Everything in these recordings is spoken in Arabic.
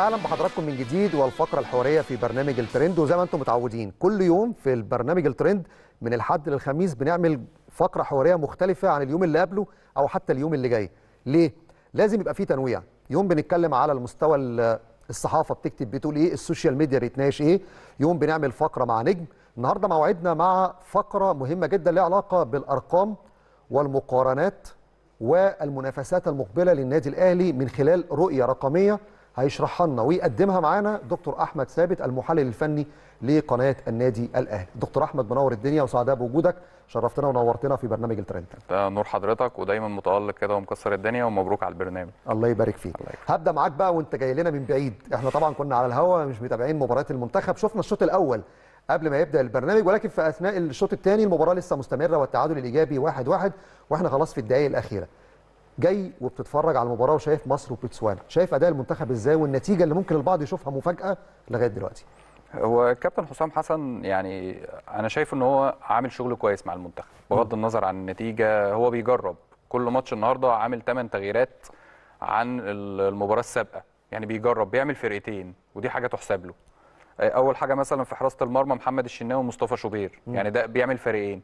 اهلا بحضراتكم من جديد والفقره الحواريه في برنامج الترند. وزي ما انتم متعودين كل يوم في البرنامج الترند من الحد للخميس بنعمل فقره حواريه مختلفه عن اليوم اللي قبله او حتى اليوم اللي جاي. ليه؟ لازم يبقى فيه تنويع. يوم بنتكلم على المستوى الصحافه بتكتب بتقول ايه، السوشيال ميديا بتناقش ايه، يوم بنعمل فقره مع نجم. النهارده موعدنا مع فقره مهمه جدا لها علاقه بالارقام والمقارنات والمنافسات المقبله للنادي الاهلي من خلال رؤيه رقميه هيشرحها لنا ويقدمها معانا دكتور احمد ثابت المحلل الفني لقناه النادي الاهلي. دكتور احمد منور الدنيا وسعداء بوجودك، شرفتنا ونورتنا في برنامج الترند. نور حضرتك ودايما متالق كده ومكسر الدنيا ومبروك على البرنامج. الله يبارك فيك. هبدا معاك بقى وانت جاي لنا من بعيد. احنا طبعا كنا على الهوا مش متابعين مباريات المنتخب، شفنا الشوط الاول قبل ما يبدا البرنامج، ولكن في اثناء الشوط الثاني المباراه لسه مستمره والتعادل الايجابي 1-1 واحنا خلاص في الدقائق الاخيره. جاي وبتتفرج على المباراه وشايف مصر وبوتسوانا، شايف اداء المنتخب ازاي والنتيجه اللي ممكن البعض يشوفها مفاجاه لغايه دلوقتي؟ هو الكابتن حسام حسن يعني انا شايف ان هو عامل شغل كويس مع المنتخب بغض النظر عن النتيجه. هو بيجرب كل ماتش، النهارده عامل 8 تغييرات عن المباراه السابقه، يعني بيجرب بيعمل فرقتين ودي حاجه تحسب له. اول حاجه مثلا في حراسه المرمى محمد الشناوي ومصطفى شوبير، يعني ده بيعمل فريقين.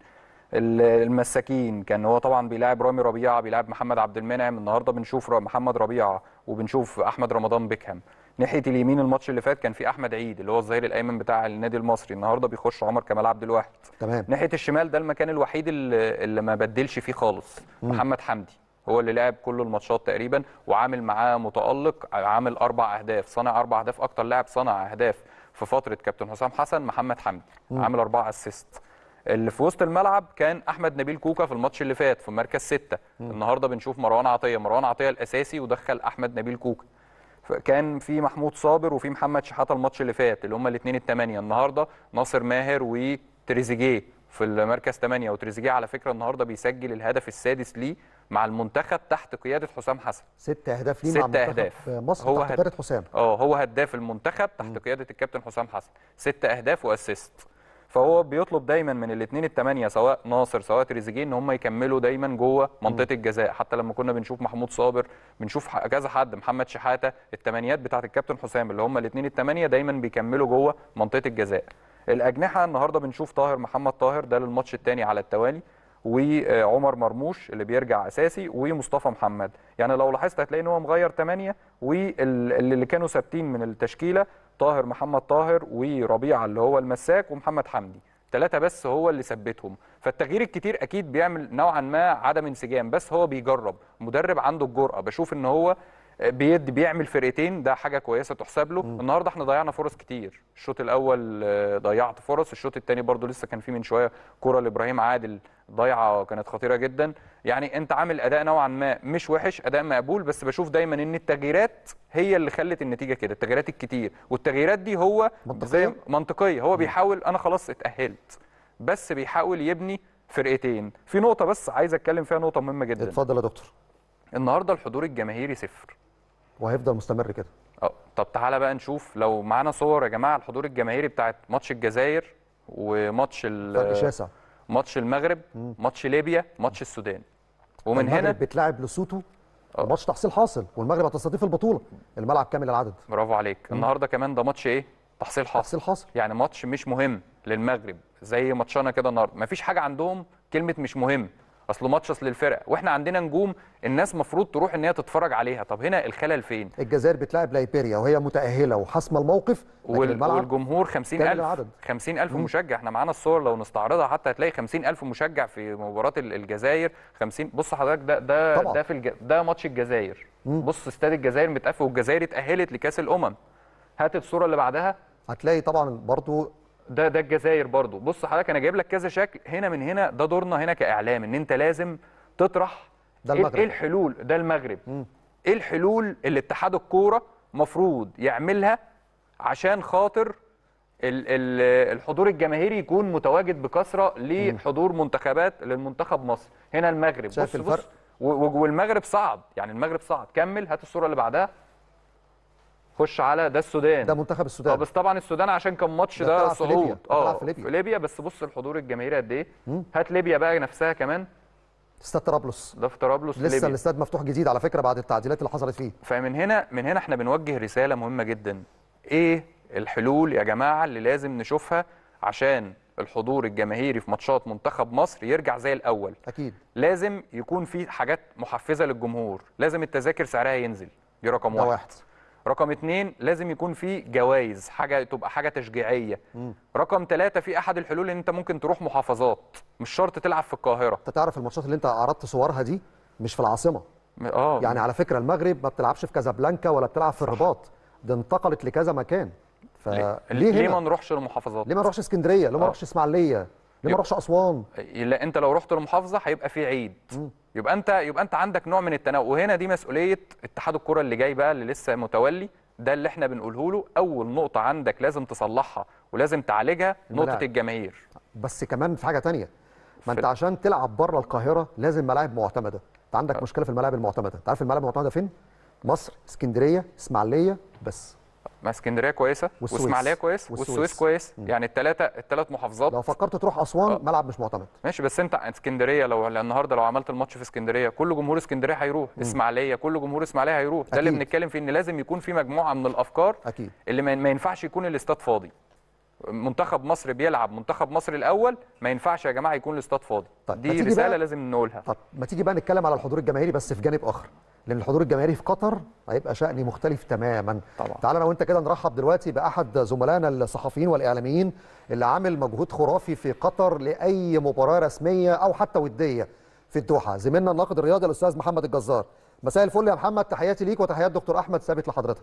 المساكين كان هو طبعا بيلاعب رامي ربيعه، بيلاعب محمد عبد المنعم، النهارده بنشوف محمد ربيعه وبنشوف احمد رمضان بيكهام. ناحيه اليمين الماتش اللي فات كان في احمد عيد اللي هو الظهير الايمن بتاع النادي المصري، النهارده بيخش عمر كمال عبد الواحد. تمام. ناحيه الشمال ده المكان الوحيد اللي ما بدلش فيه خالص محمد حمدي، هو اللي لعب كل الماتشات تقريبا وعامل معاه متالق، عامل 4 اهداف، صنع 4 اهداف، اكتر لاعب صنع اهداف في فتره كابتن حسام حسن محمد حمدي عامل 4 اسيست. اللي في وسط الملعب كان احمد نبيل كوكا في الماتش اللي فات في مركز 6. النهارده بنشوف مروان عطيه الاساسي ودخل احمد نبيل كوكا. كان في محمود صابر وفي محمد شحاته الماتش اللي فات اللي هم الاثنين الثمانيه. النهارده ناصر ماهر وتريزيجيه في المركز 8، وتريزيجيه على فكره النهارده بيسجل الهدف السادس ليه مع المنتخب تحت قياده حسام حسن. 6 اهداف ليه مع منتخب مصر تحت قياده حسام. هو هداف المنتخب تحت قياده الكابتن حسام حسن، 6 اهداف واسيست. فهو بيطلب دايما من الاثنين الثمانيه سواء ناصر سواء تريزيجيه ان هم يكملوا دايما جوه منطقه الجزاء. حتى لما كنا بنشوف محمود صابر، بنشوف كذا حد، محمد شحاته، الثمانيات بتاعه الكابتن حسام اللي هم الاثنين الثمانيه دايما بيكملوا جوه منطقه الجزاء. الاجنحه النهارده بنشوف طاهر محمد طاهر ده للماتش الثاني على التوالي، وعمر مرموش اللي بيرجع اساسي، ومصطفى محمد. يعني لو لاحظت هتلاقي ان هو مغير 8، واللي كانوا ثابتين من التشكيله طاهر محمد طاهر وربيعه اللي هو المساك ومحمد حمدي، 3 بس هو اللي ثبتهم. فالتغيير الكتير اكيد بيعمل نوعا ما عدم انسجام، بس هو بيجرب، مدرب عنده الجرأه. بشوف ان هو بيعمل فرقتين، ده حاجه كويسه تحسب له. النهارده احنا ضيعنا فرص كتير، الشوط الاول ضيعت فرص، الشوط الثاني برضو لسه كان في من شويه كره لابراهيم عادل ضيعه كانت خطيره جدا. يعني انت عامل اداء نوعا ما مش وحش، اداء مقبول، بس بشوف دايما ان التغييرات هي اللي خلت النتيجه كده، التغييرات الكتير والتغييرات دي هو زي منطقيه. هو بيحاول، انا خلاص اتاهلت، بس بيحاول يبني فرقتين. في نقطه بس عايز اتكلم فيها، نقطه مهمه جدا. اتفضل يا دكتور. النهارده الحضور الجماهيري 0 وهيفضل مستمر كده. طب تعالى بقى نشوف لو معانا صور يا جماعه الحضور الجماهيري بتاعت ماتش الجزائر وماتش فرق شاسع، ماتش المغرب، ماتش ليبيا، ماتش السودان. ومن هنا المغرب بتلاعب لسوتو، ماتش تحصيل حاصل، والمغرب هتستضيف البطوله، الملعب كامل العدد. برافو عليك. النهارده كمان ده ماتش ايه؟ تحصيل حاصل. يعني ماتش مش مهم للمغرب زي ماتشنا كده النهارده، مفيش حاجه عندهم كلمه مش مهم، اصل ماتش اصل الفرق، واحنا عندنا نجوم الناس مفروض تروح ان هي تتفرج عليها. طب هنا الخلل فين؟ الجزائر بتلاعب ليبيريا وهي متاهله وحاسمه الموقف، والجمهور 50,000 مشجع. احنا معانا الصور لو نستعرضها حتى هتلاقي 50,000 مشجع في مباراه الجزائر. 50. بص حضرتك ده ده ماتش الجزائر. بص استاد الجزائر متقفل والجزائر اتاهلت لكاس الامم. هات الصوره اللي بعدها هتلاقي طبعا برضو ده الجزائر برضو. بص حضرتك انا جايب لك كذا شكل هنا من هنا، ده دورنا هنا كاعلام ان انت لازم تطرح ده المغرب. ايه الحلول. ده المغرب. ايه الحلول اللي اتحاد الكوره مفروض يعملها عشان خاطر الحضور الجماهيري يكون متواجد بكثره لحضور منتخبات للمنتخب مصر. هنا المغرب شايف الفرق؟ والمغرب صعد، يعني المغرب صعد. كمل هات الصوره اللي بعدها، خش على ده السودان، ده منتخب السودان. بس طبعا السودان عشان كان ماتش ده صعود في ليبيا. بس بص الحضور الجماهيري قد ايه. هات ليبيا بقى نفسها كمان، استاد طرابلس. ده في طرابلس في لسه ليبيا. الاستاد مفتوح جديد على فكره بعد التعديلات اللي حصلت فيه. فمن هنا احنا بنوجه رساله مهمه جدا. ايه الحلول يا جماعه اللي لازم نشوفها عشان الحضور الجماهيري في ماتشات منتخب مصر يرجع زي الاول؟ اكيد لازم يكون في حاجات محفزه للجمهور، لازم التذاكر سعرها ينزل، دي رقم ده واحد. رقم اتنين، لازم يكون في جوائز، حاجه تبقى حاجه تشجيعيه. رقم ثلاثة، في احد الحلول ان انت ممكن تروح محافظات، مش شرط تلعب في القاهره. انت تعرف الماتشات اللي انت عرضت صورها دي مش في العاصمه. يعني على فكره المغرب ما بتلعبش في كازابلانكا ولا بتلعب في الرباط، دي انتقلت لكذا مكان. ليه ما نروحش للمحافظات؟ ليه ما نروحش اسكندريه؟ ليه ما نروحش اسماعيليه؟ ليه ما نروحش اسوان؟ لا، انت لو رحت لمحافظه هيبقى في عيد. يبقى انت عندك نوع من التنوع، وهنا دي مسؤوليه اتحاد الكره اللي جاي بقى، اللي لسه متولي. ده اللي احنا بنقوله له، اول نقطه عندك لازم تصلحها ولازم تعالجها نقطه الجماهير. بس كمان في حاجه تانية، ما انت عشان تلعب بره القاهره لازم ملاعب معتمده. انت عندك مشكله في الملاعب المعتمده. انت عارف الملاعب المعتمده فين؟ مصر، اسكندريه، اسماعيليه بس. ما اسكندريه كويسه واسماعيليه كويس والسويس كويس. يعني الثلاث محافظات. لو فكرت تروح اسوان ملعب مش معتمد. ماشي، بس انت اسكندريه لو النهارده لو عملت الماتش في اسكندريه كل جمهور اسكندريه هيروح. اسماعيليه كل جمهور اسماعيليه هيروح. ده اللي بنتكلم فيه، ان لازم يكون في مجموعه من الافكار. أكيد. اللي ما ينفعش يكون الاستاد فاضي. منتخب مصر بيلعب منتخب مصر الاول، ما ينفعش يا جماعه يكون الاستاد فاضي. طيب دي رساله لازم نقولها. طب ما تيجي بقى نتكلم على الحضور الجماهيري بس في جانب اخر، لان الحضور الجماهيري في قطر هيبقى شأن مختلف تماما. طبعا. تعال انا وانت كده نرحب دلوقتي باحد زملائنا الصحفيين والاعلاميين اللي عامل مجهود خرافي في قطر لاي مباراه رسميه او حتى وديه في الدوحه، زميلنا الناقد الرياضي الاستاذ محمد الجزار. مساء الفل يا محمد، تحياتي ليك وتحيات دكتور احمد ثابت لحضرتك.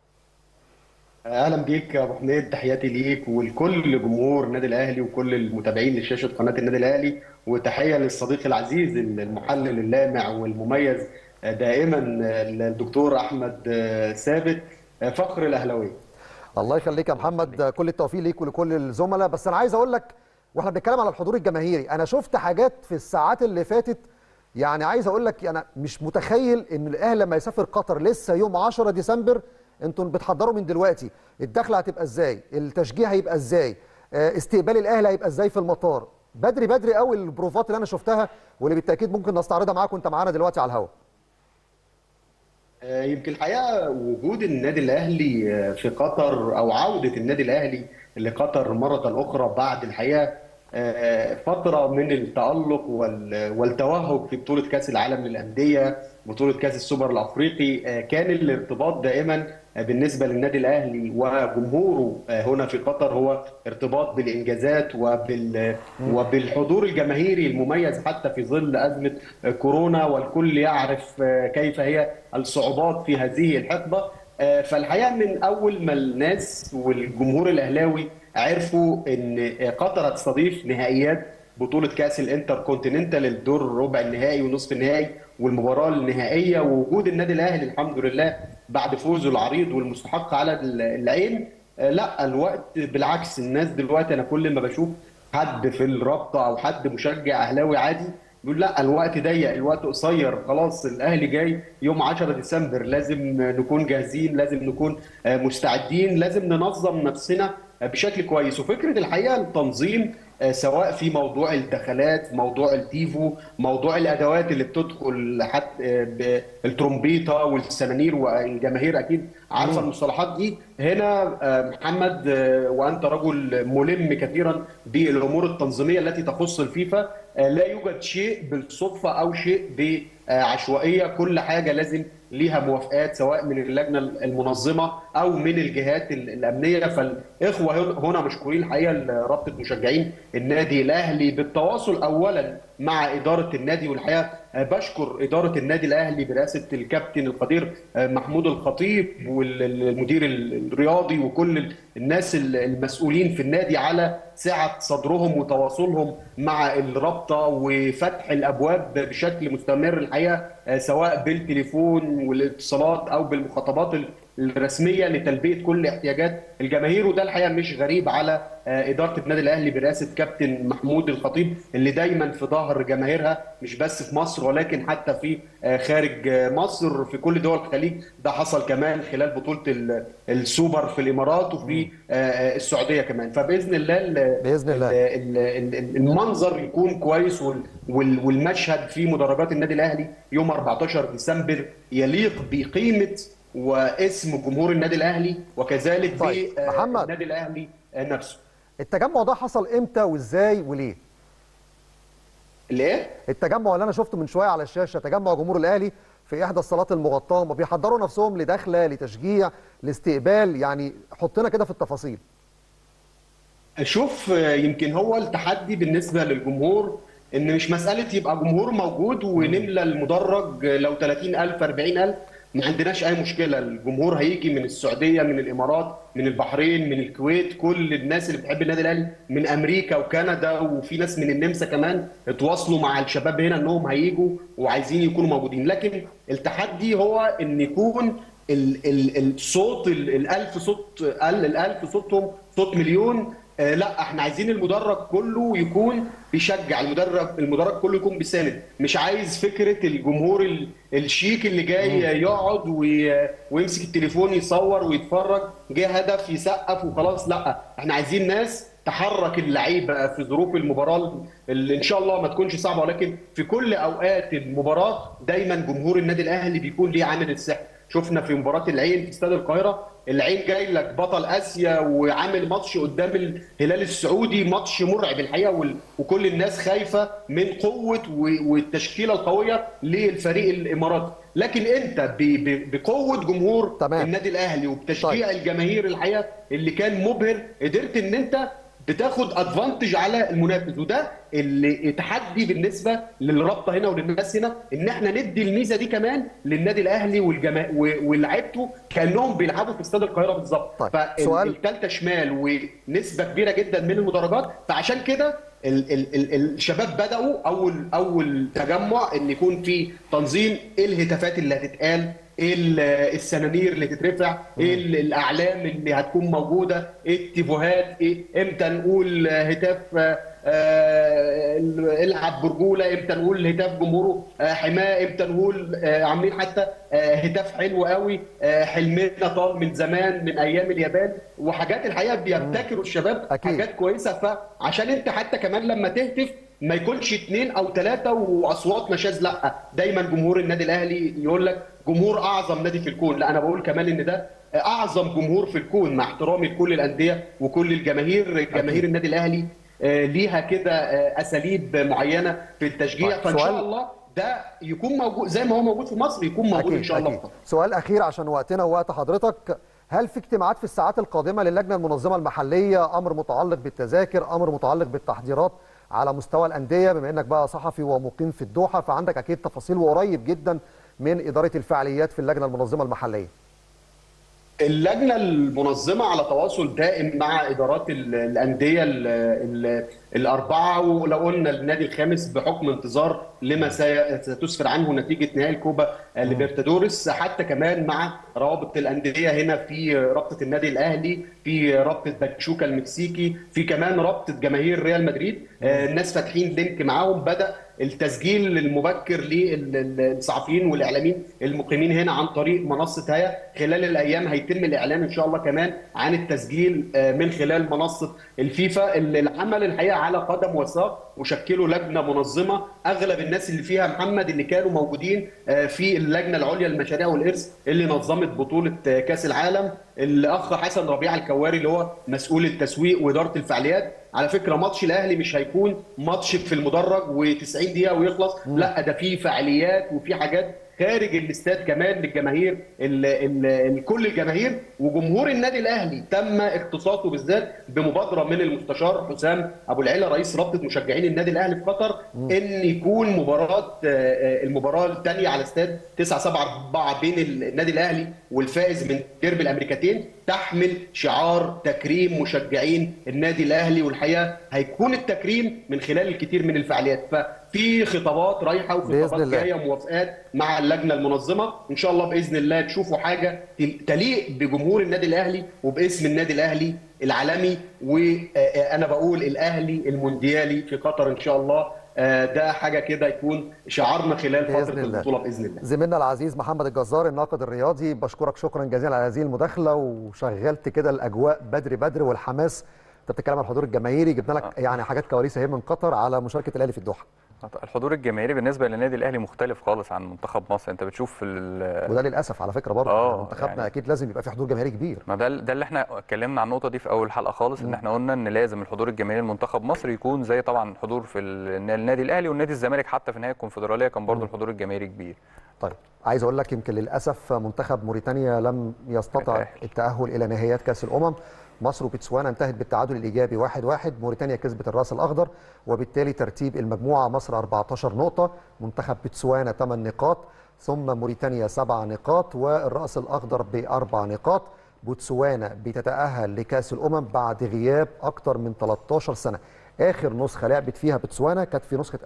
اهلا بيك يا ابو حميد، تحياتي ليك ولكل جمهور النادي الاهلي وكل المتابعين لشاشه قناه النادي الاهلي، وتحيه للصديق العزيز المحلل اللامع والمميز دائما الدكتور احمد ثابت، فخر الاهلاويه. الله يخليك يا محمد، كل التوفيق ليك ولكل الزملاء. بس انا عايز اقول لك واحنا بنتكلم على الحضور الجماهيري، انا شفت حاجات في الساعات اللي فاتت، يعني عايز اقول لك انا مش متخيل ان الاهلي لما يسافر قطر لسه يوم 10 ديسمبر، انتوا بتحضروا من دلوقتي الدخله هتبقى ازاي، التشجيع هيبقى ازاي، استقبال الاهلي هيبقى ازاي في المطار. بدري بدري قوي البروفات اللي انا شفتها واللي بالتاكيد ممكن نستعرضها معاك وانت معانا دلوقتي على الهواء. يمكن الحقيقه وجود النادي الاهلي في قطر او عوده النادي الاهلي لقطر مره اخرى بعد الحقيقه فتره من التالق والتوهج في بطوله كاس العالم للانديه، بطوله كاس السوبر الافريقي، كان الارتباط دائما بالنسبه للنادي الاهلي وجمهوره هنا في قطر هو ارتباط بالانجازات وبالحضور الجماهيري المميز حتى في ظل ازمه كورونا، والكل يعرف كيف هي الصعوبات في هذه الحقبه. فالحقيقه من اول ما الناس والجمهور الاهلاوي عرفوا ان قطر هتستضيف نهائيات بطوله كاس الانتر كونتيننتال، الدور ربع النهائي ونصف النهائي والمباراه النهائيه، ووجود النادي الاهلي الحمد لله بعد فوزه العريض والمستحق على العين، لا الوقت بالعكس. الناس دلوقتي انا كل ما بشوف حد في الرابطه او حد مشجع اهلاوي عادي بيقول لا الوقت ضيق، الوقت قصير، خلاص الاهلي جاي يوم 10 ديسمبر، لازم نكون جاهزين، لازم نكون مستعدين، لازم ننظم نفسنا بشكل كويس. وفكره الحقيقه التنظيم سواء في موضوع الدخلات، موضوع التيفو، موضوع الادوات اللي بتدخل، حتى الترومبيطه والسنانير، والجماهير اكيد عارفه المصطلحات دي. هنا محمد وانت رجل ملم كثيرا بالامور التنظيميه التي تخص الفيفا، لا يوجد شيء بالصدفه او شيء بعشوائيه، كل حاجه لازم ليها موافقات سواء من اللجنه المنظمه او من الجهات الامنيه. فالاخوه هنا مشكورين الحقيقه رابطه مشجعين النادي الاهلي بالتواصل اولا مع اداره النادي، والحقيقه بشكر اداره النادي الاهلي برئاسه الكابتن القدير محمود الخطيب والمدير الرياضي وكل الناس المسؤولين في النادي على سعه صدرهم وتواصلهم مع الرابطه وفتح الابواب بشكل مستمر الحقيقه، سواء بالتليفون والاتصالات او بالمخاطبات الرسميه لتلبيه كل احتياجات الجماهير. وده الحقيقه مش غريب على اداره النادي الاهلي برئاسه كابتن محمود الخطيب، اللي دايما في ظهر جماهيرها، مش بس في مصر ولكن حتى في خارج مصر في كل دول الخليج. ده حصل كمان خلال بطوله السوبر في الامارات وفي السعوديه كمان. فباذن الله باذن الله المنظر يكون كويس، والمشهد في مدرجات النادي الاهلي يوم 14 ديسمبر يليق بقيمه واسم جمهور النادي الاهلي، وكذلك طيب محمد، بالنادي الاهلي نفسه. التجمع ده حصل امتى وازاي وليه؟ الايه؟ التجمع اللي انا شفته من شويه على الشاشه، تجمع جمهور الاهلي في احدى الصالات المغطاه، ما بيحضروا نفسهم لدخله لتشجيع لاستقبال، يعني حطنا كده في التفاصيل. شوف، يمكن هو التحدي بالنسبه للجمهور ان مش مساله يبقى جمهور موجود ونملى المدرج لو 30,000 40,000، ما عندناش اي مشكله. الجمهور هيجي من السعوديه، من الامارات، من البحرين، من الكويت، كل الناس اللي بتحب النادي الاهلي، من امريكا وكندا، وفي ناس من النمسا كمان اتواصلوا مع الشباب هنا انهم هيجوا وعايزين يكونوا موجودين. لكن التحدي هو ان يكون الصوت ال1000 صوت، ال1000 صوتهم صوت مليون. لا، احنا عايزين المدرج كله يكون بيشجع، المدرج كله يكون بيساند. مش عايز فكره الجمهور الشيك اللي جاي يقعد ويمسك التليفون يصور ويتفرج، جه هدف يسقف وخلاص. لا، احنا عايزين ناس تحرك اللعيبه في ظروف المباراه اللي ان شاء الله ما تكونش صعبه، ولكن في كل اوقات المباراه دايما جمهور النادي الاهلي بيكون ليه عامل السحر. شفنا في مباراه العين في استاد القاهره، العين جاي لك بطل اسيا وعامل ماتش قدام الهلال السعودي، ماتش مرعب الحقيقه، وكل الناس خايفه من قوه والتشكيله القويه للفريق الاماراتي. لكن انت بقوه جمهور النادي الاهلي وبتشجيع الجماهير الحقيقه اللي كان مبهر، قدرت ان انت بتاخد ادفانتج على المنافس. وده اللي تحدي بالنسبه للرابطه هنا وللناس هنا، ان احنا ندي الميزه دي كمان للنادي الاهلي ولاعيبته كانهم بيلعبوا في استاد القاهره بالظبط. فالثالثه شمال ونسبه كبيره جدا من المدرجات. فعشان كده الشباب بداوا اول تجمع ان يكون في تنظيم، ايه الهتافات اللي هتتقال، ايه السنانير اللي تترفع، ايه الاعلام اللي هتكون موجوده، ايه التيفوهات، ايه امتى نقول هتاف العب برجوله، امتى نقول هتاف جمهوره حماه، امتى نقول عاملين حتى هتاف حلو قوي حلمنا طال من زمان من ايام اليابان، وحاجات الحقيقه بيبتكروا الشباب حاجات كويسه. فعشان انت حتى كمان لما تهتف ما يكونش 2 أو 3 واصوات نشاز، لا، دايما جمهور النادي الاهلي يقول لك جمهور اعظم نادي في الكون. لا، انا بقول كمان ان ده اعظم جمهور في الكون، مع احترامي لكل الانديه وكل الجماهير. جماهير النادي الاهلي ليها كده اساليب معينه في التشجيع. فان شاء الله ده يكون موجود زي ما هو موجود في مصر، يكون موجود ان شاء الله. سؤال اخير عشان وقتنا ووقت حضرتك، هل في اجتماعات في الساعات القادمه للجنه المنظمه المحليه، امر متعلق بالتذاكر، امر متعلق بالتحضيرات على مستوى الانديه، بما انك بقى صحفي ومقيم في الدوحه فعندك اكيد تفاصيل وقريب جدا من اداره الفعاليات في اللجنه المنظمه المحليه؟ اللجنه المنظمه على تواصل دائم مع ادارات الانديه الاربعه، ولو قلنا النادي الخامس بحكم انتظار لما ستسفر عنه نتيجه نهائي الكوبا ليبرتادوريس، حتى كمان مع روابط الانديه هنا، في رابطه النادي الاهلي، في رابطه باتشوكا المكسيكي، في كمان رابطه جماهير ريال مدريد. الناس فاتحين لينك معاهم، بدا التسجيل المبكر للصحفيين والاعلاميين المقيمين هنا عن طريق منصه هيا. خلال الايام هيتم الاعلان ان شاء الله كمان عن التسجيل من خلال منصه الفيفا. العمل الحقيقه على قدم وساق، وشكلوا لجنه منظمه اغلب الناس اللي فيها محمد اللي كانوا موجودين في اللجنه العليا للمشاريع والارث اللي نظمت بطوله كاس العالم. الاخ حسن ربيع الكواري اللي هو مسؤول التسويق واداره الفعاليات. على فكره ماتش الاهلي مش هيكون ماتش في المدرج و90 دقيقه ويخلص، لا، ده في فعاليات وفي حاجات خارج الاستاد كمان للجماهير، كل الجماهير. وجمهور النادي الاهلي تم اختصاصه بالذات بمبادره من المستشار حسام ابو العلا رئيس رابطه مشجعين النادي الاهلي في قطر، ان يكون المباراه الثانيه على استاد 9/7/4 بين النادي الاهلي والفائز من ديربي الامريكتين تحمل شعار تكريم مشجعين النادي الاهلي. والحقيقه هيكون التكريم من خلال الكثير من الفعاليات. ففي في خطابات رايحه بإذن وخطابات الله. جايه، موافقات مع اللجنه المنظمه، ان شاء الله باذن الله تشوفوا حاجه تليق بجمهور النادي الاهلي وباسم النادي الاهلي العالمي، وانا بقول الاهلي المونديالي في قطر ان شاء الله. ده حاجه كده يكون شعارنا خلال فتره باذن الله. البطوله باذن الله. زميلنا العزيز محمد الجزار الناقد الرياضي، بشكرك شكرا جزيلا على هذه المداخله، وشغلت كده الاجواء بدري بدري والحماس. انت بتتكلم عن الحضور الجماهيري، جبنا لك يعني حاجات كواليس اهي من قطر على مشاركه الاهلي في الدوحه. الحضور الجماهيري بالنسبه للنادي الاهلي مختلف خالص عن منتخب مصر. انت بتشوف وده للاسف على فكره برضه منتخبنا يعني اكيد لازم يبقى في حضور جماهيري كبير. ما ده اللي احنا اتكلمنا عن النقطه دي في اول حلقه خالص، ان احنا قلنا ان لازم الحضور الجماهيري لمنتخب مصر يكون زي طبعا الحضور في النادي الاهلي والنادي الزمالك، حتى في نهائي الكونفدراليه كان برضه الحضور الجماهيري كبير. طيب عايز اقول لك يمكن للاسف منتخب موريتانيا لم يستطع التاهل الى نهائيات كاس الامم. مصر وبتسوانا انتهت بالتعادل الايجابي 1-1، موريتانيا كسبت الراس الاخضر، وبالتالي ترتيب المجموعه مصر 14 نقطه، منتخب بتسوانا 8 نقاط، ثم موريتانيا 7 نقاط، والراس الاخضر ب4 نقاط. بوتسوانا بتتاهل لكاس الامم بعد غياب اكثر من 13 سنه. اخر نسخه لعبت فيها بتسوانا كانت في نسخه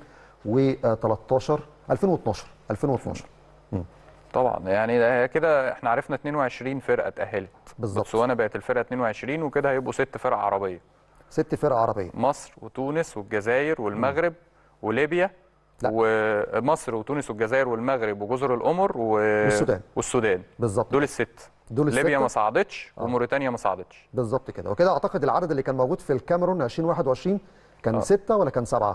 2012. طبعا يعني كده احنا عرفنا 22 فرقه اتاهلت بالظبط. بوتسوانا بقت الفرقه 22، وكده هيبقوا 6 فرق عربيه. 6 فرق عربيه، مصر وتونس والجزائر والمغرب وليبيا. لا. ومصر وتونس والجزائر والمغرب وجزر القمر والسودان. بالظبط، دول الست. ليبيا ما صعدتش وموريتانيا ما صعدتش. بالظبط كده. وكده اعتقد العدد اللي كان موجود في الكاميرون 2021 كان 6 ولا كان 7؟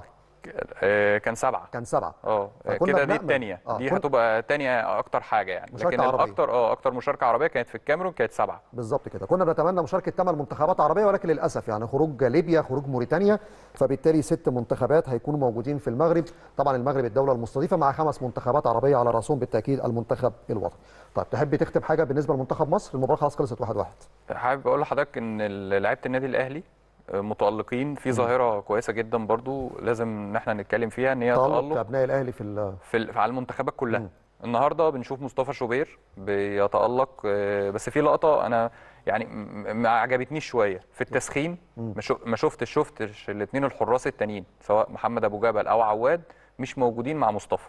كان 7. كان 7. كده دي الثانيه. دي هتبقى ثانيه اكتر حاجه يعني، لكن الاكتر اكتر مشاركه عربيه كانت في الكاميرون، كانت 7. بالظبط كده. كنا بنتمنى مشاركه 8 منتخبات عربيه، ولكن للاسف يعني خروج ليبيا، خروج موريتانيا، فبالتالي 6 منتخبات هيكونوا موجودين في المغرب. طبعا المغرب الدوله المستضيفه مع 5 منتخبات عربيه على راسهم بالتاكيد المنتخب الوطني. طيب تحب تختم حاجه بالنسبه لمنتخب مصر؟ المباراه خلاص خلصت 1-1. حابب اقول لحضرتك ان لعيبه النادي الاهلي متألقين في ظاهرة كويسة جدا برضو لازم ان احنا نتكلم فيها، ان هي تألق ابناء الاهلي على المنتخبات كلها. النهارده بنشوف مصطفى شوبير بيتألق، بس في لقطة انا يعني ما عجبتنيش شوية في التسخين. ما شفتش الاثنين الحراس التانيين سواء محمد ابو جبل او عواد مش موجودين مع مصطفى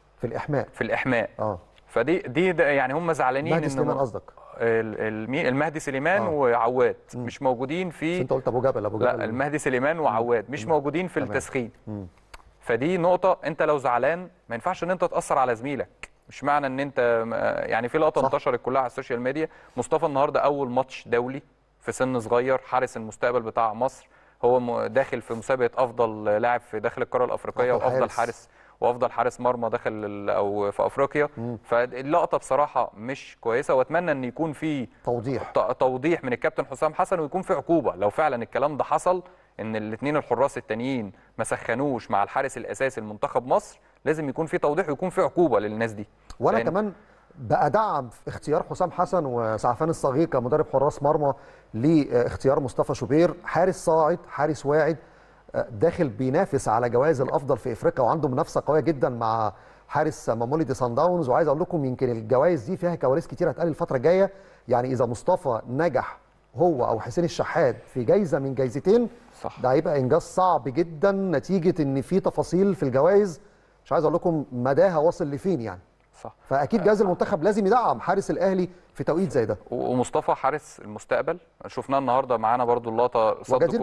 في الإحماء. فدي يعني هم زعلانين. مهدي سليمان قصدك؟ المهدي سليمان وعواد مش موجودين في. انت قلت ابو جبل. لا، المهدي سليمان وعواد مش موجودين في التسخين. فدي نقطه، انت لو زعلان ما ينفعش ان انت تاثر على زميلك. مش معنى ان انت يعني في لقطه انتشرت كلها على السوشيال ميديا، مصطفى النهارده اول ماتش دولي في سن صغير، حارس المستقبل بتاع مصر، هو داخل في مسابقه افضل لاعب في داخل القاره الافريقيه وافضل حارس مرمى داخل او في افريقيا. فاللقطه بصراحه مش كويسه، واتمنى ان يكون في توضيح من الكابتن حسام حسن، ويكون في عقوبه لو فعلا الكلام ده حصل، ان الاثنين الحراس التانيين ما سخنوش مع الحارس الاساسي لمنتخب مصر. لازم يكون في توضيح ويكون في عقوبه للناس دي. وانا كمان بأدعم اختيار حسام حسن وسعفان الصغير كمدرب حراس مرمى لاختيار مصطفى شوبير، حارس صاعد، حارس واعد، داخل بينافس على جوائز الافضل في افريقيا، وعنده منافسه قويه جدا مع حارس ماموليدي سان داونز. وعايز اقول لكم يمكن الجوائز دي فيها كواليس كتير هتقال الفتره الجايه. يعني اذا مصطفى نجح هو او حسين الشحات في جايزه من جايزتين، صح، ده هيبقى انجاز صعب جدا، نتيجه ان في تفاصيل في الجوائز مش عايز اقول لكم مداها واصل لفين يعني. صح. فاكيد جهاز المنتخب لازم يدعم حارس الاهلي في توقيت زي ده. ومصطفى حارس المستقبل شفناه النهارده معانا برضو اللقطه،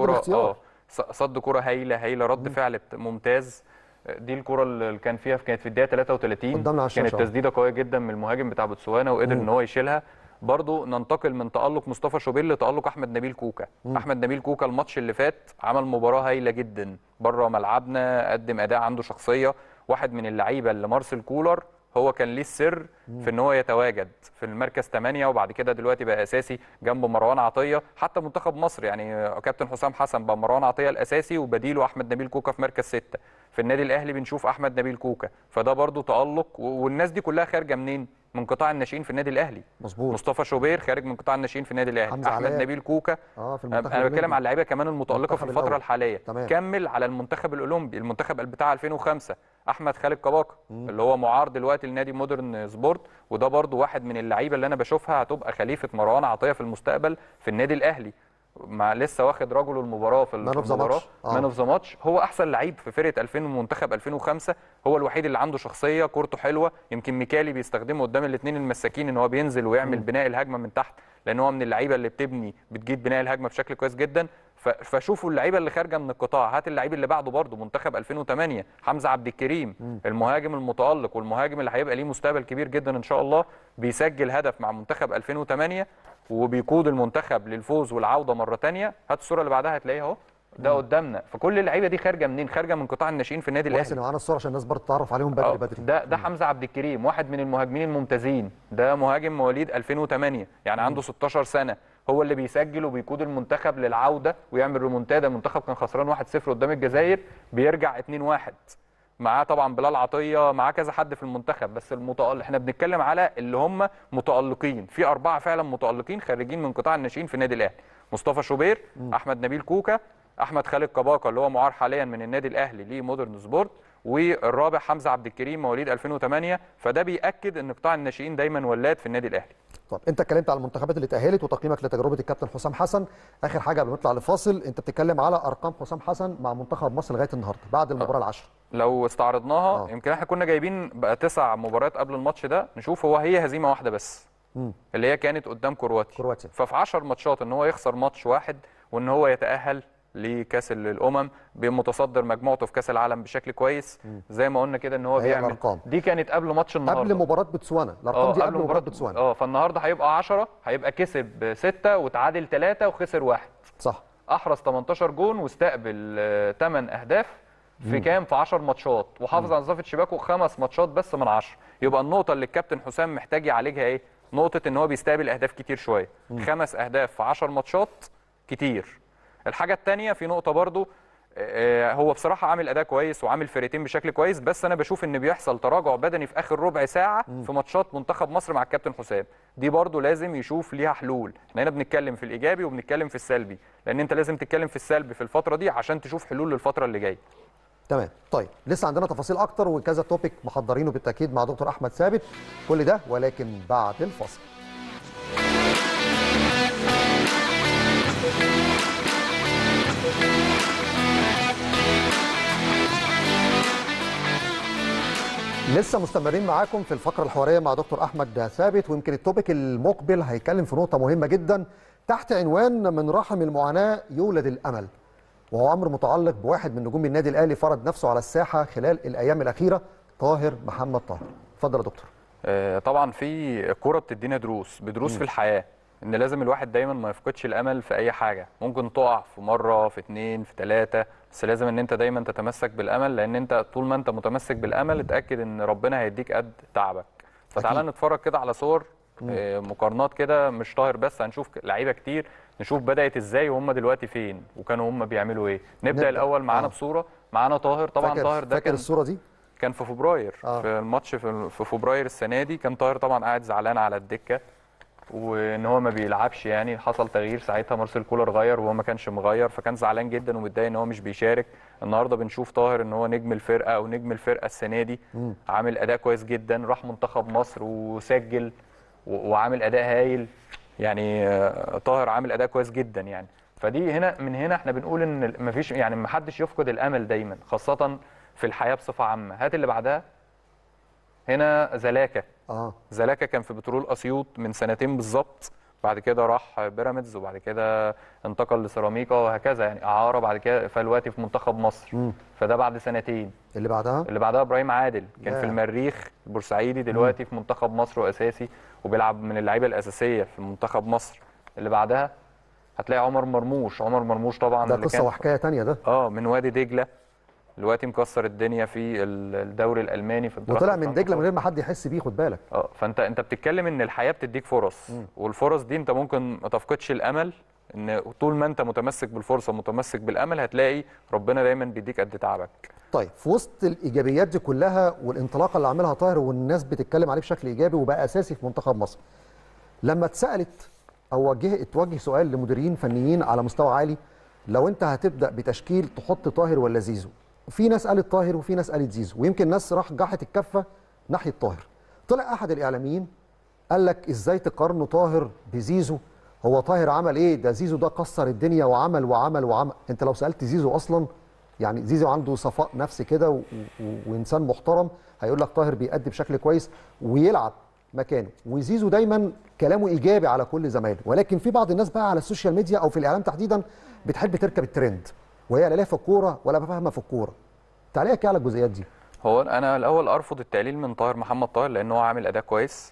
صد كوره هايله، رد فعل ممتاز. دي الكره اللي كانت في الدقيقه 33 كانت تسديده قويه جدا من المهاجم بتاع بوتسوانا وقدر ان هو يشيلها. برضو ننتقل من تألق مصطفى شوبير لتألق احمد نبيل كوكا. احمد نبيل كوكا الماتش اللي فات عمل مباراه هايله جدا بره ملعبنا، قدم اداء، عنده شخصيه، واحد من اللعيبه اللي مارسيل كولر هو كان ليه السر في ان هو يتواجد في المركز 8، وبعد كده دلوقتي بقى اساسي جنب مروان عطيه. حتى منتخب مصر يعني كابتن حسام حسن بقى مروان عطيه الاساسي وبديله احمد نبيل كوكا في مركز 6. في النادي الاهلي بنشوف احمد نبيل كوكا، فده برضو تألق. والناس دي كلها خارجه منين؟ من قطاع الناشئين في النادي الاهلي. مظبوط. مصطفى شوبير خارج من قطاع الناشئين في النادي الاهلي، احمد نبيل كوكا في انا بتكلم على اللعيبه كمان المتألقه في الفتره الحاليه. تمام. كمل على المنتخب الاولمبي، المنتخب بتاع 2005 احمد خالد كباكا اللي هو معار دلوقتي لنادي مودرن سبورت، وده برضو واحد من اللعيبه اللي انا بشوفها هتبقى خليفه مروان عطيه في المستقبل في النادي الاهلي. لسه واخد رجل المباراه في المباراه، مان اوف ذا ماتش. هو احسن لعيب في فرقه 2000 منتخب 2005، هو الوحيد اللي عنده شخصيه، كورته حلوه. يمكن ميكالي بيستخدمه قدام الاثنين المساكين ان هو بينزل ويعمل بناء الهجمه من تحت، لان هو من اللعيبه اللي بتجيد بناء الهجمه بشكل كويس جدا. فشوفوا اللعيبه اللي خارجه من القطاع. هات اللعيب اللي بعده برضه منتخب 2008 حمزه عبد الكريم، المهاجم المتالق والمهاجم اللي هيبقى ليه مستقبل كبير جدا ان شاء الله، بيسجل هدف مع منتخب 2008 وبيقود المنتخب للفوز والعوده مره ثانيه. هات الصوره اللي بعدها هتلاقيها اهو، ده قدامنا. فكل اللعيبه دي خارجه منين؟ خارجه من قطاع الناشئين في النادي الاهلي. كويس ان معانا الصوره عشان الناس برضه تتعرف عليهم بدري بدري. ده حمزه عبد الكريم، واحد من المهاجمين الممتازين، ده مهاجم مواليد 2008 يعني عنده 16 سنه، هو اللي بيسجل وبيقود المنتخب للعوده ويعمل ريمونتادا. المنتخب كان خسران 1-0 قدام الجزائر، بيرجع 2-1. معاه طبعا بلال عطيه، معاه كذا حد في المنتخب، بس المتألق احنا بنتكلم على اللي هم متألقين. في 4 فعلا متألقين خارجين من قطاع الناشئين في النادي الاهلي: مصطفى شوبير، احمد نبيل كوكا، احمد خالد كباكا اللي هو معار حاليا من النادي الاهلي لمودرن سبورت، والرابع حمزه عبد الكريم مواليد 2008. فده بيأكد ان قطاع الناشئين دايما ولاد في النادي الاهلي. طب انت اتكلمت على المنتخبات اللي تأهلت وتقييمك لتجربه الكابتن حسام حسن. اخر حاجه قبل ما نطلع لفاصل، انت بتتكلم على ارقام حسام حسن مع منتخب مصر لغايه النهارده بعد المباراه ال10. لو استعرضناها يمكن احنا كنا جايبين بقى 9 مباريات قبل الماتش ده، نشوف هي هزيمه واحده بس اللي هي كانت قدام كرواتيا. ففي 10 ماتشات ان هو يخسر ماتش واحد، وان هو يتأهل لكاس الامم بمتصدر مجموعته في كاس العالم بشكل كويس. زي ما قلنا كده ان هو بيعمل الأرقام. دي كانت قبل ماتش النهارده، قبل مباراه بوتسوانا. الارقام دي قبل مباراه بوتسوانا. فالنهارده هيبقى 10، هيبقى كسب 6 وتعادل 3 وخسر 1. صح. احرز 18 جون واستقبل 8 اهداف في كام؟ في 10 ماتشات، وحافظ على نظافه شباكه 5 ماتشات بس من 10. يبقى النقطه اللي الكابتن حسام محتاج يعالجها ايه؟ نقطه ان هو بيستقبل اهداف كتير شويه. 5 اهداف في 10 ماتشات كتير. الحاجه الثانيه في نقطه برضو، هو بصراحه عامل اداء كويس وعامل فرقتين بشكل كويس، بس انا بشوف ان بيحصل تراجع بدني في اخر ربع ساعه في ماتشات منتخب مصر مع الكابتن حسام. دي برضو لازم يشوف ليها حلول. احنا هنا بنتكلم في الايجابي وبنتكلم في السلبي، لان انت لازم تتكلم في السلبي في الفتره دي عشان تشوف حلول للفتره اللي جايه. تمام. طيب لسه عندنا تفاصيل اكتر وكذا توبيك محضرينه بالتاكيد مع دكتور احمد ثابت، كل ده ولكن بعد الفاصل. لسه مستمرين معاكم في الفقرة الحوارية مع دكتور أحمد ثابت، ويمكن التوبيك المقبل هيتكلم في نقطة مهمة جدا تحت عنوان من رحم المعاناة يولد الأمل، وهو أمر متعلق بواحد من نجوم النادي الأهلي فرض نفسه على الساحة خلال الأيام الأخيرة، طاهر محمد طاهر. اتفضل يا دكتور. طبعا في كورة بتدينا دروس في الحياة، ان لازم الواحد دايما ما يفقدش الامل في اي حاجه. ممكن تقع في مره، في 2، في 3، بس لازم ان انت دايما تتمسك بالامل، لان انت طول ما انت متمسك بالامل اتاكد ان ربنا هيديك قد تعبك. فتعالى نتفرج كده على صور مقارنات كده، مش طاهر بس، هنشوف لعيبه كتير، نشوف بدات ازاي وهم دلوقتي فين وكانوا هم بيعملوا ايه. نبدا الاول معانا بصوره، معانا طاهر. طبعا طاهر ده فاكر الصوره دي كان في فبراير، في الماتش في فبراير السنه دي. كان طاهر طبعا قاعد زعلان على الدكه وان هو ما بيلعبش، يعني حصل تغيير ساعتها، مارسيل كولر غير وهو ما كانش مغير، فكان زعلان جدا ومتضايق ان هو مش بيشارك. النهارده بنشوف طاهر ان هو نجم الفرقه او نجم الفرقه السنه دي، عامل اداء كويس جدا، راح منتخب مصر وسجل وعامل اداء هايل. يعني طاهر عامل اداء كويس جدا يعني. فدي من هنا احنا بنقول ان مفيش، يعني ما حدش يفقد الامل دايما، خاصه في الحياه بصفه عامه. هات اللي بعدها. هنا زلاكا. زلاكا كان في بترول اسيوط من 2 بالظبط، بعد كده راح بيراميدز وبعد كده انتقل لسيراميكا وهكذا، يعني اعاره بعد كده، فدلوقتي في منتخب مصر. فده بعد 2. اللي بعدها ابراهيم عادل، كان في المريخ البورسعيدي، دلوقتي في منتخب مصر واساسي وبيلعب من اللعيبه الاساسيه في منتخب مصر. اللي بعدها هتلاقي عمر مرموش طبعا، ده قصه وحكايه ثانيه ده. من وادي دجله، دلوقتي مكسر الدنيا في الدوري الالماني في الدرجه، وطلع من دجله من غير ما حد يحس بيه، خد بالك. فانت بتتكلم ان الحياه بتديك فرص، والفرص دي انت ممكن ما تفقدش الامل، ان طول ما انت متمسك بالفرصه ومتمسك بالامل هتلاقي ربنا دايما بيديك قد تعبك. طيب في وسط الايجابيات دي كلها والانطلاقه اللي عاملها طاهر والناس بتتكلم عليه بشكل ايجابي وبقى اساسي في منتخب مصر، لما اتسالت او اتوجه سؤال لمديرين فنيين على مستوى عالي، لو انت هتبدا بتشكيل تحط طاهر ولا زيزو؟ في ناس قالت طاهر وفي ناس قالت زيزو، ويمكن ناس راح جاحت الكفه ناحيه طاهر. طلع احد الاعلاميين قال لك ازاي تقارنوا طاهر بزيزو هو طاهر عمل ايه؟ ده زيزو ده كسر الدنيا وعمل وعمل وعمل. انت لو سالت زيزو اصلا، يعني زيزو عنده صفاء نفس كده وانسان محترم، هيقول لك طاهر بيأدي بشكل كويس ويلعب مكانه. وزيزو دايما كلامه ايجابي على كل زمايله، ولكن في بعض الناس بقى على السوشيال ميديا او في الاعلام تحديدا بتحب تركب الترند، وهي لا ليها في الكوره ولا فاهمه في الكوره. تعليقك ايه على الجزئيات دي؟ هو انا الاول ارفض التقليل من طاهر محمد طاهر، لان هو عامل اداء كويس.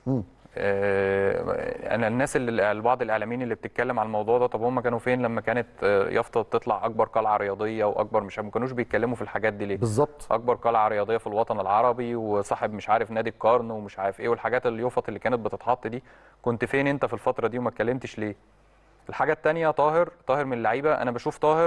انا الناس اللي بعض الاعلاميين اللي بتتكلم على الموضوع ده، طب هم كانوا فين لما كانت يافطه تطلع اكبر قلعه رياضيه واكبر، مش ما كانوش بيتكلموا في الحاجات دي ليه؟ بالظبط. اكبر قلعه رياضيه في الوطن العربي وصاحب مش عارف نادي القرن ومش عارف ايه، والحاجات اليوفط اللي كانت بتتحط دي، كنت فين انت في الفتره دي وما اتكلمتش ليه؟ الحاجه الثانيه، طاهر من اللعيبه، انا بشوف طاهر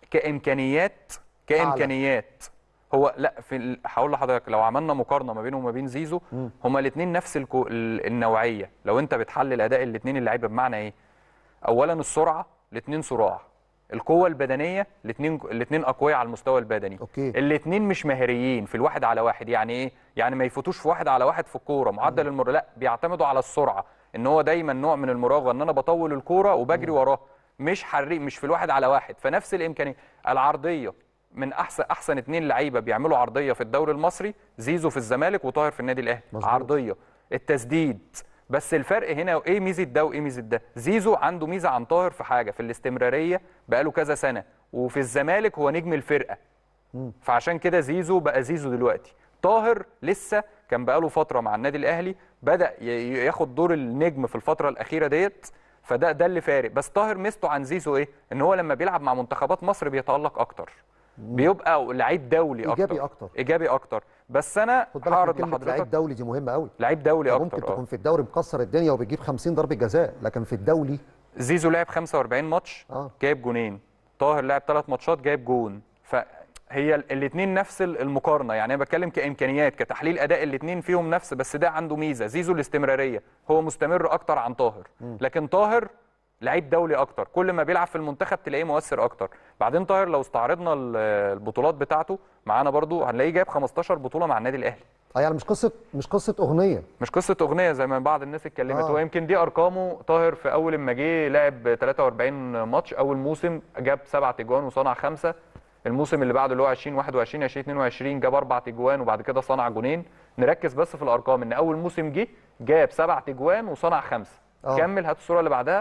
كامكانيات هو لا هقول لحضرتك، لو عملنا مقارنه ما بينه وما بين زيزو، هما الاثنين نفس النوعيه. لو انت بتحلل اداء الاثنين اللعيبه، بمعنى ايه؟ اولا السرعه، الاثنين صراع. القوه البدنيه، الاثنين اقوياء على المستوى البدني. اوكي. الاثنين مش مهاريين في الواحد على واحد. يعني ايه؟ يعني ما يفوتوش في واحد على واحد في الكوره معدل لا، بيعتمدوا علي السرعه، ان هو دايما نوع من المراوغه، ان انا بطول الكوره وبجري وراه، مش حريق، مش في الواحد على واحد. فنفس الامكانيه. العرضيه، من احسن اثنين لعيبه بيعملوا عرضيه في الدوري المصري، زيزو في الزمالك وطاهر في النادي الاهلي. عرضيه، التسديد. بس الفرق هنا ايه ميزه ده وايه ميزه ده؟ زيزو عنده ميزه عن طاهر في حاجه، في الاستمراريه، بقاله كذا سنه، وفي الزمالك هو نجم الفرقه. فعشان كده زيزو بقى زيزو دلوقتي. طاهر لسه كان بقاله فتره مع النادي الاهلي، بدا ياخد دور النجم في الفتره الاخيره ديت، فده اللي فارق. بس طاهر ميزته عن زيزو ايه؟ ان هو لما بيلعب مع منتخبات مصر بيتالق اكتر، بيبقى لعيب دولي ايجابي اكتر. بس انا هعرض لحضرتك، لعيب دولي دي مهمه قوي. لعيب دولي اكتر. ممكن تكون في الدوري مكسر الدنيا وبيجيب 50 ضربه جزاء، لكن في الدولي زيزو لعب 45 ماتش جايب جونين، طاهر لعب 3 ماتشات جايب جون. فهي الاثنين نفس المقارنه. يعني انا بتكلم كامكانيات، كتحليل اداء، الاثنين فيهم نفس، بس ده عنده ميزه. زيزو الاستمراريه، هو مستمر اكتر عن طاهر. لكن طاهر لعيب دولي اكتر، كل ما بيلعب في المنتخب تلاقيه مؤثر اكتر. بعدين طاهر لو استعرضنا البطولات بتاعته معانا برضو، هنلاقيه جايب 15 بطوله مع النادي الاهلي. يعني مش قصه اغنيه، مش قصه اغنيه زي ما بعض الناس اتكلمت. هو يمكن دي ارقامه. طاهر في اول ما جه لعب 43 ماتش، اول موسم جاب 7 تجوان وصنع 5. الموسم اللي بعده اللي هو 2021 2022 جاب 4 تجوان وبعد كده صنع جونين. نركز بس في الارقام، ان اول موسم جاب 7 تجوان وصنع 5. كمل، هات الصوره اللي بعدها.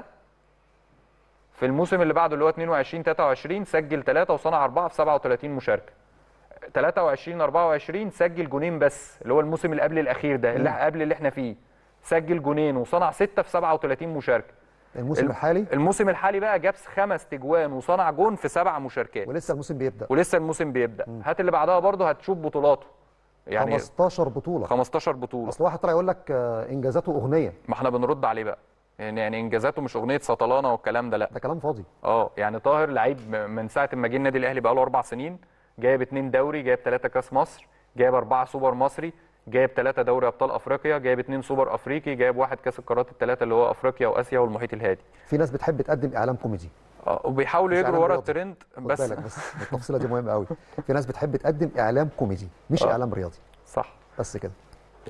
في الموسم اللي بعده اللي هو 22 23 سجل 3 وصنع 4 في 37 مشاركه. 23 24 سجل جونين بس، اللي هو الموسم اللي قبل الاخير ده، اللي قبل اللي احنا فيه، سجل جونين وصنع 6 في 37 مشاركه. الموسم الحالي بقى جاب 5 تجوان وصنع جون في 7 مشاركات، ولسه الموسم بيبدا. هات اللي بعدها برضه هتشوف بطولاته، يعني 15 بطوله. 15 بطوله. اصل واحد طلع يقول لك انجازاته اغنيه، ما احنا بنرد عليه بقى. يعني انجازاته مش اغنيه سطلانه والكلام ده، لا ده كلام فاضي. يعني طاهر لعيب من ساعه ما جه النادي الاهلي بقى له 4 سنين، جايب 2 دوري، جايب 3 كاس مصر، جايب 4 سوبر مصري، جايب 3 دوري ابطال افريقيا، جايب 2 سوبر افريقي، جايب 1 كاس القارات ال3 اللي هو افريقيا واسيا والمحيط الهادي. في ناس بتحب تقدم اعلام كوميدي، وبيحاولوا يجروا ورا الترند. بس التفصيله دي مهمه قوي. في ناس بتحب تقدم اعلام كوميدي مش اعلام رياضي. صح، بس كده.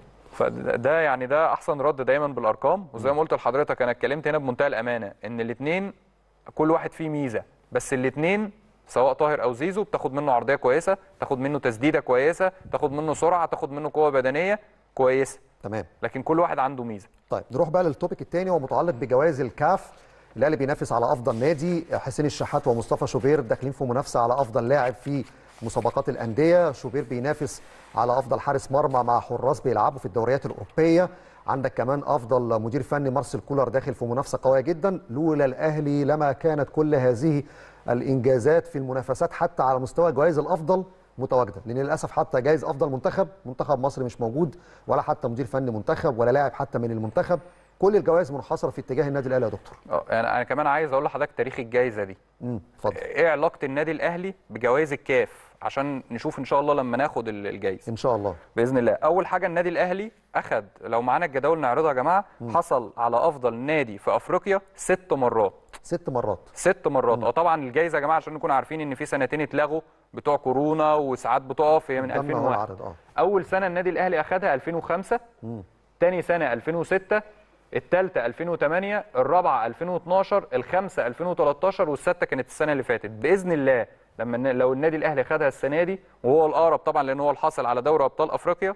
فده يعني ده احسن رد دايما بالارقام. وزي ما قلت لحضرتك، انا اتكلمت هنا بمنتهى الامانه ان الاثنين كل واحد فيه ميزه، بس الاثنين سواء طاهر او زيزو بتاخد منه عرضيه كويسه، تاخد منه تسديده كويسه، تاخد منه سرعه، تاخد منه قوه بدنيه كويسه. تمام. لكن كل واحد عنده ميزه. طيب نروح بقى للتوبيك الثاني ومتعلق بجوائز الكاف. الاهلي بينافس على افضل نادي، حسين الشحات ومصطفى شوبير داخلين في منافسه على افضل لاعب في مسابقات الانديه. شوبير بينافس على افضل حارس مرمى مع حراس بيلعبوا في الدوريات الاوروبيه. عندك كمان افضل مدير فني مارسيل كولر داخل في منافسه قويه جدا. لولا الاهلي لما كانت كل هذه الانجازات في المنافسات حتى على مستوى جوائز الافضل متواجده، لان للاسف حتى جائزه افضل منتخب مصر مش موجود، ولا حتى مدير فني منتخب، ولا لاعب حتى من المنتخب. كل الجوائز منحصره في اتجاه النادي الاهلي يا دكتور. انا كمان عايز اقول لحضرتك تاريخ الجائزه دي. اتفضل. ايه علاقه النادي الاهلي بجوائز الكاف، عشان نشوف ان شاء الله لما ناخد الجائزه ان شاء الله باذن الله. اول حاجه النادي الاهلي اخذ، لو معانا الجداول نعرضها يا جماعه، حصل على افضل نادي في افريقيا 6 مرات. 6 مرات. 6 مرات. طبعا الجائزه يا جماعه عشان نكون عارفين ان في سنتين اتلغوا بتوع كورونا وساعات بتقف، هي من 2001. اول سنه النادي الاهلي اخذها 2005. ثاني سنه 2006. الثالثه 2008، الرابعه 2012، الخامسه 2013، والسادسه كانت السنه اللي فاتت. باذن الله لو النادي الاهلي خدها السنه دي، وهو الاقرب طبعا لان هو الحاصل على دوري ابطال افريقيا،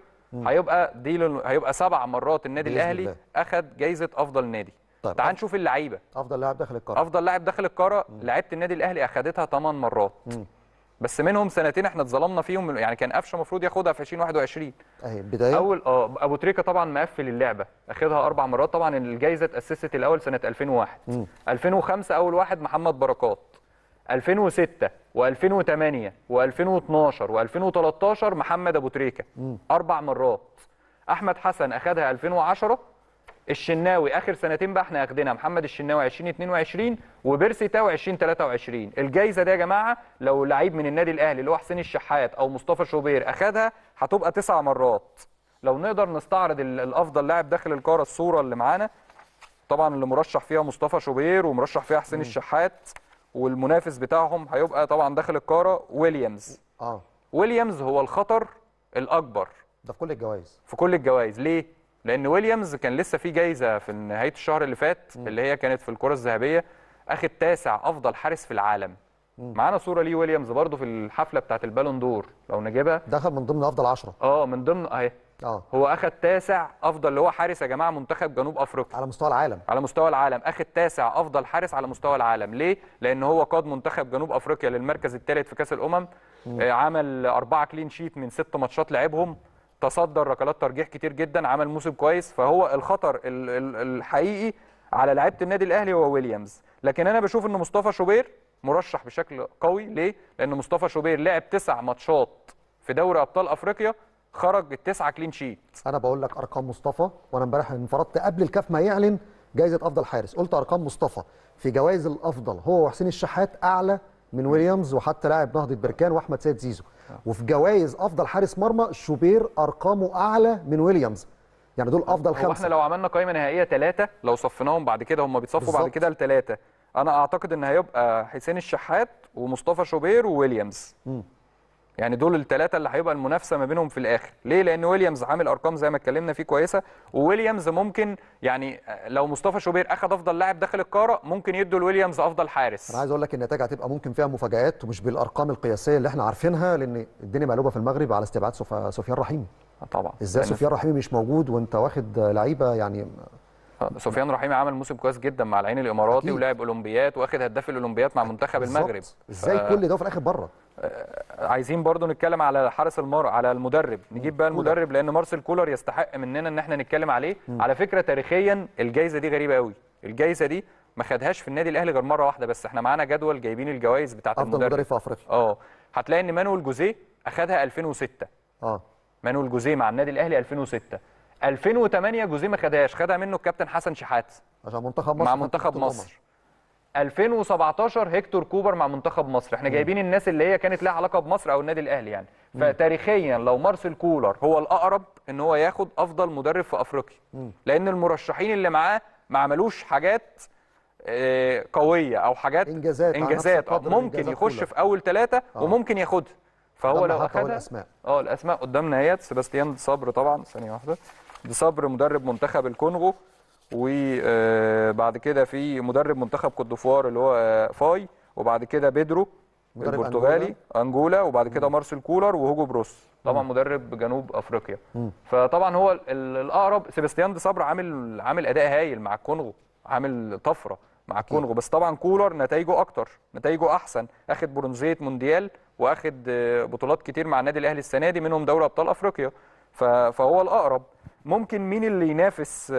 هيبقى 7 مرات النادي الاهلي اخذ جايزه افضل نادي. طيب تعال نشوف اللعيبه. افضل لاعب داخل القاره، افضل لاعب داخل القاره لعيبه النادي الاهلي اخذتها 8 مرات. بس منهم سنتين احنا اتظلمنا فيهم، يعني كان قفشه المفروض ياخدها في 2021 اهي بدايه. اول ابو تريكه طبعا مقفل اللعبه، اخذها 4 مرات. طبعا الجائزه اتاسست الاول سنه 2001. 2005 اول واحد محمد بركات، 2006 و2008 و2012 و2013 محمد ابو تريكه 4 مرات. احمد حسن اخذها 2010. الشناوي اخر سنتين بقى احنا اخدينها، محمد الشناوي 2022 وبيرسي تاو 2023. الجايزه دي يا جماعه لو لعيب من النادي الاهلي اللي هو حسين الشحات او مصطفى شوبير اخذها هتبقى 9 مرات. لو نقدر نستعرض الافضل لاعب داخل القاره، الصوره اللي معانا طبعا اللي مرشح فيها مصطفى شوبير ومرشح فيها حسين الشحات، والمنافس بتاعهم هيبقى طبعا داخل القاره ويليامز. ويليامز هو الخطر الاكبر ده في كل الجوائز، في كل الجوائز. ليه؟ لان ويليامز كان لسه في جايزه في نهايه الشهر اللي فات اللي هي كانت في الكره الذهبيه، اخد 9 افضل حارس في العالم. معانا صوره ليه ويليامز برضو في الحفله بتاعه البالون دور لو نجيبها، دخل من ضمن افضل 10. من ضمن اهي. هو اخد 9 افضل، اللي هو حارس يا جماعه منتخب جنوب افريقيا على مستوى العالم. على مستوى العالم اخد 9 افضل حارس على مستوى العالم. ليه؟ لان هو قاد منتخب جنوب افريقيا للمركز الثالث في كاس الامم. عمل 4 كلين شيت من 6 ماتشات لعبهم، تصدر ركلات ترجيح كتير جدا، عمل موسم كويس. فهو الخطر الحقيقي على لعيبه النادي الاهلي هو ويليامز. لكن انا بشوف ان مصطفى شوبير مرشح بشكل قوي. ليه؟ لان مصطفى شوبير لعب 9 ماتشات في دوري ابطال افريقيا، خرج ال9 كلين شيت. انا بقول لك ارقام مصطفى، وانا امبارح انفردت قبل الكاف ما يعلن جائزه افضل حارس، قلت ارقام مصطفى في جوائز الافضل هو وحسين الشحات اعلى من ويليامز وحتى لاعب نهضه بركان واحمد سيد زيزو. وفي جوائز افضل حارس مرمى شوبير ارقامه اعلى من ويليامز، يعني دول افضل 5. احنا لو عملنا قائمه نهائيه 3 لو صفيناهم بعد كده، هم بيتصفوا بعد كده ل3، انا اعتقد ان هيبقى حسين الشحات ومصطفى شوبير وويليامز. يعني دول ال3 اللي هيبقى المنافسه ما بينهم في الاخر. ليه؟ لان ويليامز عامل ارقام زي ما اتكلمنا فيه كويسه، وويليامز ممكن يعني لو مصطفى شوبير اخذ افضل لاعب داخل القاره ممكن يدوا لويليامز افضل حارس. انا عايز اقول لك النتائج هتبقى ممكن فيها مفاجآت ومش بالارقام القياسيه اللي احنا عارفينها، لان الدنيا مقلوبه في المغرب على استبعاد سفيان رحيمي. طبعا ازاي سفيان رحيمي مش موجود وانت واخد لعيبه يعني. سفيان رحيمي عمل موسم كويس جدا مع العين الاماراتي ولعب اولمبيات واخد هداف الاولمبيات مع منتخب المغرب. ازاي كل ده في الاخر بره؟ عايزين برضو نتكلم على حارس المرمى، على المدرب. نجيب بقى المدرب لان مارسيل كولر يستحق مننا ان احنا نتكلم عليه. على فكره تاريخيا الجائزه دي غريبه قوي، الجائزه دي ما خدهاش في النادي الاهلي غير مره واحده بس. احنا معانا جدول جايبين الجوائز بتاعه المدرب افضل مدرب في افريقيا. هتلاقي ان مانويل جوزيه اخدها 2006. مانويل جوزيه مع النادي الاهلي 2006. 2008 جوزيه ما خدهاش، خدها منه الكابتن حسن شحات عشان منتخب مصر مع منتخب مصر. 2017 هيكتور كوبر مع منتخب مصر. احنا جايبين الناس اللي هي كانت لها علاقه بمصر او النادي الاهلي يعني. فتاريخيا لو مارسيل كولر هو الاقرب ان هو ياخد افضل مدرب في افريقيا، لان المرشحين اللي معاه ما عملوش حاجات قويه او حاجات انجازات ممكن يخش كولر في اول 3 وممكن ياخدها. فهو لو اخدها الاسماء قدامنا اهيت. سيباستيان دي صبر طبعا، ثانيه واحده، دي صبر مدرب منتخب الكونغو، وبعد كده في مدرب منتخب كوت ديفوار اللي هو فاي، وبعد كده بيدرو البرتغالي انجولا، وبعد كده مارسيل كولر وهوجو بروس طبعا مدرب جنوب افريقيا. فطبعا هو الاقرب سيباستيان دي صبر عامل اداء هايل مع الكونغو، عامل طفره مع الكونغو. بس طبعا كولر نتائجه اكتر، نتائجه احسن، اخد برونزيه مونديال واخد بطولات كتير مع النادي الاهلي السنه دي منهم دوري ابطال افريقيا. فهو الاقرب. ممكن مين اللي ينافس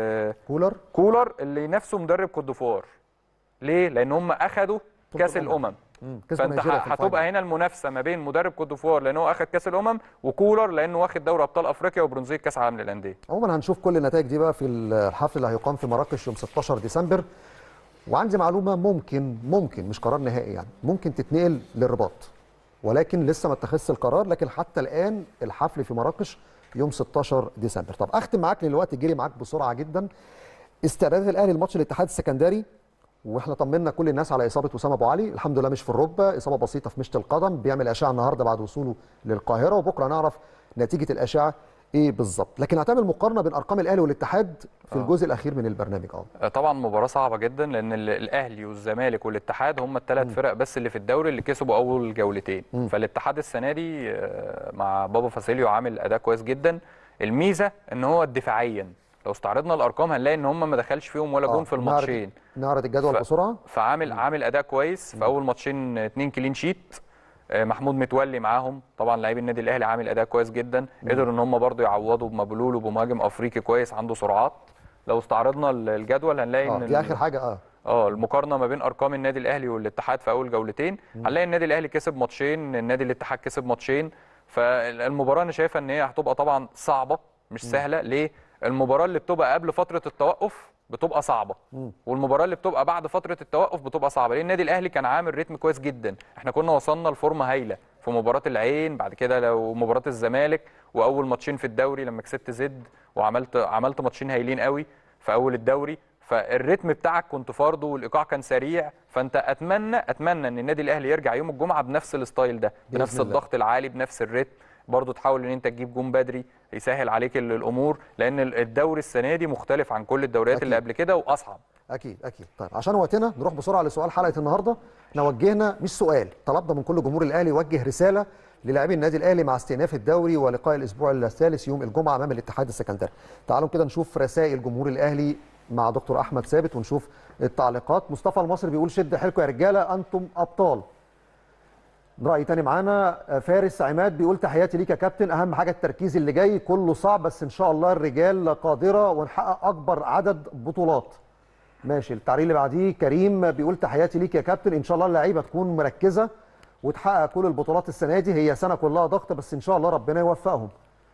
كولر اللي ينافسه مدرب كوت ديفوار. ليه؟ لان هم اخدوا كاس الامم. فانت هتبقى هنا المنافسه ما بين مدرب كوت ديفوار لان هو اخد كاس الامم، وكولر لانه واخد دوري ابطال افريقيا وبرونزيه كاس عالم للانديه. عموما هنشوف كل النتائج دي بقى في الحفل اللي هيقام في مراكش يوم 16 ديسمبر. وعندي معلومه ممكن مش قرار نهائي يعني، ممكن تتنقل للرباط، ولكن لسه ما اتخذش القرار. لكن حتى الان الحفل في مراكش يوم 16 ديسمبر. طب اختم معاك لان الوقت جري معاك بسرعه جدا. استعدادات الاهلي لماتش الاتحاد السكندري، واحنا طمنا كل الناس على اصابه وسام ابو علي، الحمد لله مش في الركبه، اصابه بسيطه في مشط القدم، بيعمل اشعه النهارده بعد وصوله للقاهره، وبكره نعرف نتيجه الاشعه ايه بالظبط، لكن هتعمل مقارنه بين ارقام الاهلي والاتحاد في الجزء الاخير من البرنامج. طبعا مباراه صعبه جدا، لان الاهلي والزمالك والاتحاد هم الثلاث فرق بس اللي في الدوري اللي كسبوا اول جولتين. فالاتحاد السنه دي مع بابا فاسيليو عامل اداء كويس جدا. الميزه ان هو دفاعيا لو استعرضنا الارقام هنلاقي ان هم ما دخلش فيهم ولا جون في الماتشين. نعرض الجدول بسرعه. فعامل اداء كويس في اول ماتشين، 2 كلين شيت. محمود متولي معاهم، طبعا لاعبي النادي الاهلي عامل اداء كويس جدا. قدروا ان هم برضو يعوضوا بمبلول وبمهاجم افريقي كويس عنده سرعات. لو استعرضنا الجدول هنلاقي ان دي اخر حاجه المقارنه ما بين ارقام النادي الاهلي والاتحاد في اول جولتين، هنلاقي النادي الاهلي كسب ماتشين، النادي الاتحاد كسب ماتشين. فالمباراه انا شايفه ان هي هتبقى طبعا صعبه مش سهله. ليه؟ المباراه اللي بتبقى قبل فتره التوقف بتبقى صعبه، والمباراه اللي بتبقى بعد فتره التوقف بتبقى صعبه. لان النادي الاهلي كان عامل ريتم كويس جدا. احنا كنا وصلنا لفورمه هايله في مباراه العين، بعد كده لو مباراه الزمالك، واول ماتشين في الدوري لما كسبت زد، وعملت ماتشين هايلين قوي في اول الدوري. فالريتم بتاعك كنت فرضه والايقاع كان سريع. فانت اتمنى ان النادي الاهلي يرجع يوم الجمعه بنفس الستايل ده، بنفس الضغط العالي، بنفس الريتم. برضه تحاول ان انت تجيب جون بدري يسهل عليك الامور، لان الدوري السنه دي مختلف عن كل الدوريات اللي قبل كده واصعب. اكيد. طيب عشان وقتنا نروح بسرعه لسؤال حلقه النهارده. احنا وجهنا مش سؤال، طلبنا من كل جمهور الاهلي يوجه رساله للاعبي النادي الاهلي مع استئناف الدوري ولقاء الاسبوع الثالث يوم الجمعه امام الاتحاد السكندري. تعالوا كده نشوف رسائل جمهور الاهلي مع دكتور احمد ثابت ونشوف التعليقات. مصطفى المصري بيقول شد حيلكم يا رجاله انتم ابطال. رأي تاني معانا فارس عماد بيقول تحياتي ليك يا كابتن، اهم حاجه التركيز اللي جاي كله صعب بس ان شاء الله الرجال قادره ونحقق اكبر عدد بطولات. ماشي. التعليق اللي بعديه كريم بيقول تحياتي ليك يا كابتن، ان شاء الله اللعيبه تكون مركزه وتحقق كل البطولات السنه دي، هي سنه كلها ضغط بس ان شاء الله ربنا يوفقهم.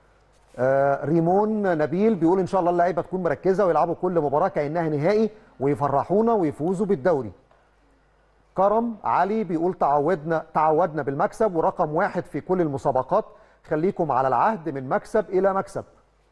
ريمون نبيل بيقول ان شاء الله اللعيبه تكون مركزه ويلعبوا كل مباراه كانها نهائي ويفرحونا ويفوزوا بالدوري. كرم علي بيقول تعودنا بالمكسب ورقم 1 في كل المسابقات، خليكم على العهد من مكسب الى مكسب.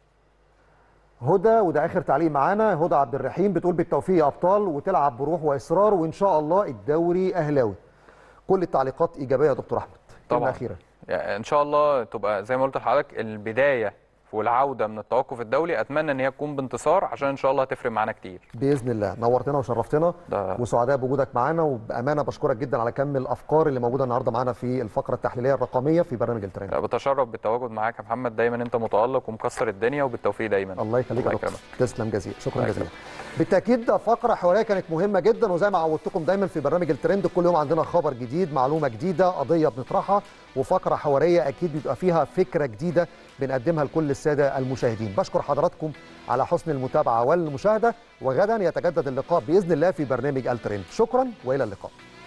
هدى، وده اخر تعليق معانا، هدى عبد الرحيم بتقول بالتوفيق يا ابطال وتلعب بروح واصرار وان شاء الله الدوري اهلاوي. كل التعليقات ايجابيه يا دكتور احمد. طبعا اخيره يعني ان شاء الله تبقى زي ما قلت لحضرتك البدايه والعوده من التوقف الدولي، اتمنى ان هي تكون بانتصار عشان ان شاء الله هتفرق معانا كتير باذن الله. نورتنا وشرفتنا وسعداء بوجودك معانا، وبامانه بشكرك جدا على كم الافكار اللي موجوده النهارده معانا في الفقره التحليليه الرقميه في برنامج الترند. بتشرف بالتواجد معاك يا محمد، دايما انت متالق ومكسر الدنيا، وبالتوفيق دايما. الله يخليك يا دكتور، تسلم جزيلا، شكرا جزيلا. بالتاكيد فقره حواريه كانت مهمه جدا، وزي ما عودتكم دايما في برنامج الترند كل يوم عندنا خبر جديد، معلومه جديده، قضيه بنطرحها، وفقره حواريه اكيد بيبقى فيها فكره جديده بنقدمها لكل الساده المشاهدين. بشكر حضراتكم على حسن المتابعه والمشاهده، وغدا يتجدد اللقاء باذن الله في برنامج الترند. شكرا والى اللقاء.